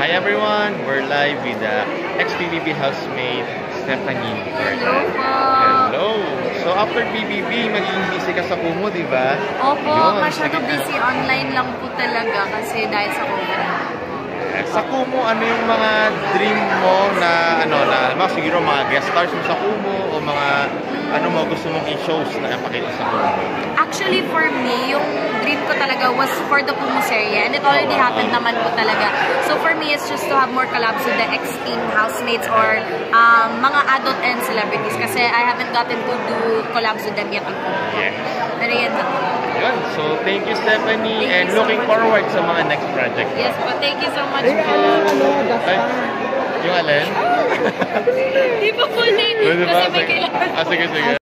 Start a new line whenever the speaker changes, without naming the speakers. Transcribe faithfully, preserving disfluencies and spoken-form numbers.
Hi everyone! We're live with the ex-P B B housemate, Stephanie.
Hello po!
Hello! So after P B B, magiging busy ka sa Kumu, di ba?
Opo, Yun, masyado busy. Online lang po talaga kasi dahil sa COVID.
Sa Kumu, ano yung mga dream mo na, ano, na, na siguro mga guest stars mo sa Kumu o mga, hmm. ano mo gusto mong i-shows na ipakita sa Kumu?
Actually, for me, yung dream ko talaga was for the Kumu series and it already happened naman po talaga. So for me, it's just to have more collabs with the ex-team housemates or um, mga adult and celebrities kasi I haven't gotten to do collabs with them yet.
Yes.
Pero yan na.
Yun. So thank you, Stephanie,
thank
and
you so
looking
much.
forward sa mga next project.
Yes po, thank you so much
Ay,
po.
ano,
Ay, yung alin?
Di pa po name kasi may kailangan.
Ah, sige, sige.